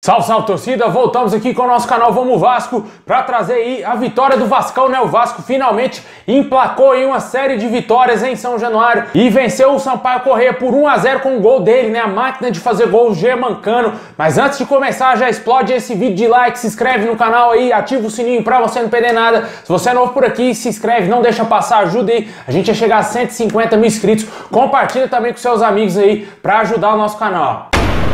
Salve, salve, torcida! Voltamos aqui com o nosso canal Vamos Vasco para trazer aí a vitória do Vascão, né? O Vasco finalmente emplacou aí uma série de vitórias em São Januário e venceu o Sampaio Corrêa por 1 a 0 com o gol dele, né? A máquina de fazer gol, o Germancano. Mas antes de começar, já explode esse vídeo de like, se inscreve no canal aí, ativa o sininho para você não perder nada. Se você é novo por aqui, se inscreve, não deixa passar, ajuda aí a gente a chegar a 150 mil inscritos. Compartilha também com seus amigos aí para ajudar o nosso canal.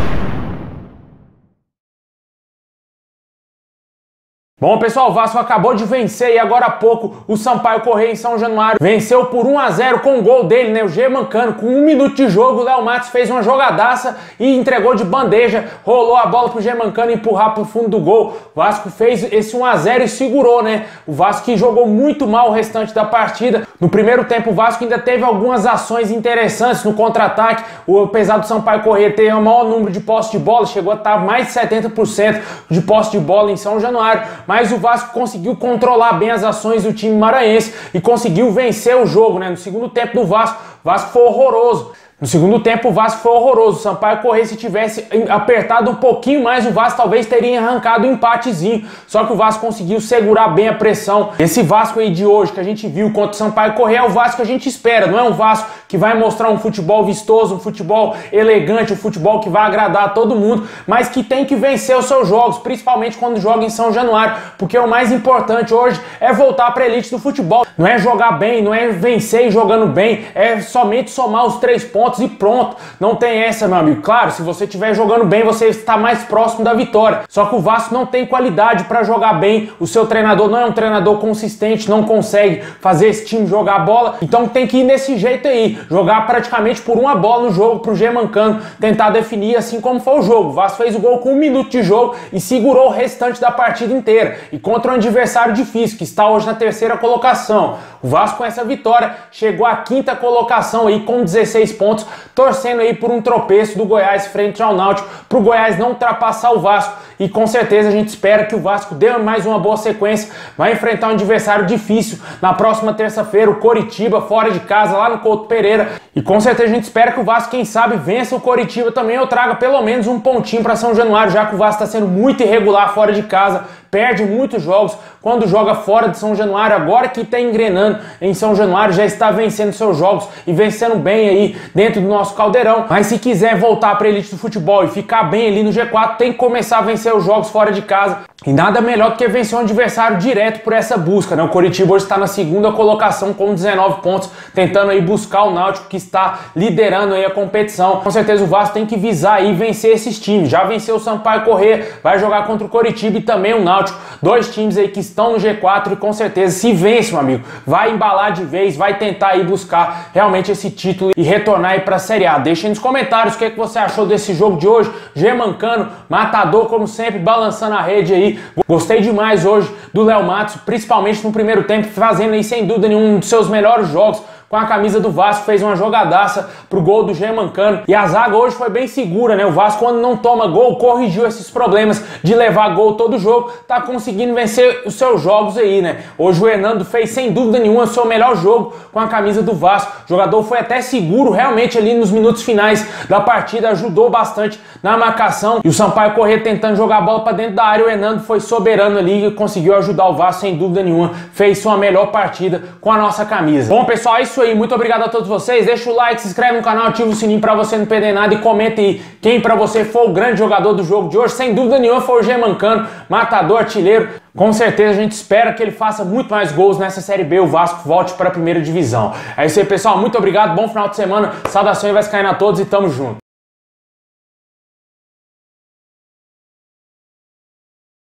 Bom, pessoal, o Vasco acabou de vencer e agora há pouco o Sampaio Corrêa em São Januário venceu por 1 a 0 com o gol dele, né? O Germancano, com 1 minuto de jogo, o Léo Matos fez uma jogadaça e entregou de bandeja, rolou a bola pro Germancano empurrar pro fundo do gol. O Vasco fez esse 1 a 0 e segurou, né? O Vasco que jogou muito mal o restante da partida. No primeiro tempo o Vasco ainda teve algumas ações interessantes no contra-ataque, apesar do Sampaio Corrêa ter o maior número de posse de bola, chegou a estar mais de 70% de posse de bola em São Januário. Mas o Vasco conseguiu controlar bem as ações do time maranhense e conseguiu vencer o jogo, né? No segundo tempo do Vasco, o Vasco foi horroroso. No segundo tempo o Vasco foi horroroso. O Sampaio Corrêa, se tivesse apertado um pouquinho mais, o Vasco talvez teria arrancado um empatezinho. Só que o Vasco conseguiu segurar bem a pressão. Esse Vasco aí de hoje que a gente viu contra o Sampaio Corrêa é o Vasco que a gente espera. Não é um Vasco que vai mostrar um futebol vistoso, um futebol elegante, um futebol que vai agradar a todo mundo, mas que tem que vencer os seus jogos, principalmente quando joga em São Januário, porque o mais importante hoje é voltar para a elite do futebol. Não é jogar bem, não é vencer jogando bem, é somente somar os 3 pontos e pronto. Não tem essa, meu amigo. Claro, se você estiver jogando bem, você está mais próximo da vitória. Só que o Vasco não tem qualidade para jogar bem. O seu treinador não é um treinador consistente, não consegue fazer esse time jogar bola. Então tem que ir nesse jeito aí, jogar praticamente por uma bola no jogo pro Germancano tentar definir, assim como foi o jogo. O Vasco fez o gol com 1 minuto de jogo e segurou o restante da partida inteira. E contra um adversário difícil, que está hoje na 3ª colocação. O Vasco com essa vitória chegou à 5ª colocação aí com 16 pontos, torcendo aí por um tropeço do Goiás frente ao Náutico, para o Goiás não ultrapassar o Vasco. E com certeza a gente espera que o Vasco dê mais uma boa sequência, vai enfrentar um adversário difícil na próxima terça-feira, o Coritiba, fora de casa, lá no Couto Pereira. E com certeza a gente espera que o Vasco, quem sabe, vença o Coritiba também ou traga pelo menos um pontinho para São Januário, já que o Vasco está sendo muito irregular fora de casa, perde muitos jogos quando joga fora de São Januário. Agora que está engrenando em São Januário, já está vencendo seus jogos e vencendo bem aí dentro do nosso caldeirão. Mas se quiser voltar para a elite do futebol e ficar bem ali no G4, tem que começar a vencer os jogos fora de casa. E nada melhor do que vencer um adversário direto por essa busca, né? O Coritiba hoje está na 2ª colocação com 19 pontos, tentando aí buscar o Náutico, que está liderando aí a competição. Com certeza o Vasco tem que visar aí vencer esses times. Já venceu o Sampaio Corrêa, vai jogar contra o Coritiba e também o Náutico. 2 times aí que estão no G4 e com certeza, se vence, meu amigo, vai embalar de vez, vai tentar aí buscar realmente esse título e retornar aí para a Série A. Deixa aí nos comentários o que você achou desse jogo de hoje. Germancano, matador como sempre, balançando a rede aí. Gostei demais hoje do Léo Matos, principalmente no primeiro tempo, fazendo aí sem dúvida nenhum um dos seus melhores jogos com a camisa do Vasco, fez uma jogadaça pro gol do Germancano. E a zaga hoje foi bem segura, né? O Vasco, quando não toma gol, corrigiu esses problemas de levar gol todo jogo, tá conseguindo vencer os seus jogos aí, né? Hoje o Hernando fez sem dúvida nenhuma o seu melhor jogo com a camisa do Vasco. O jogador foi até seguro realmente ali nos minutos finais da partida, ajudou bastante na marcação. E o Sampaio Corrêa tentando jogar a bola para dentro da área, o Hernando foi soberano ali e conseguiu ajudar o Vasco sem dúvida nenhuma. Fez sua melhor partida com a nossa camisa. Bom, pessoal, é isso aí. Muito obrigado a todos vocês. Deixa o like, se inscreve no canal, ativa o sininho para você não perder nada e comenta aí quem para você foi o grande jogador do jogo de hoje. Sem dúvida nenhuma foi o Germancano, matador, artilheiro. Com certeza a gente espera que ele faça muito mais gols nessa Série B, o Vasco volte para a 1ª divisão. É isso aí, pessoal. Muito obrigado, bom final de semana. Saudações vascaína a todos e tamo junto.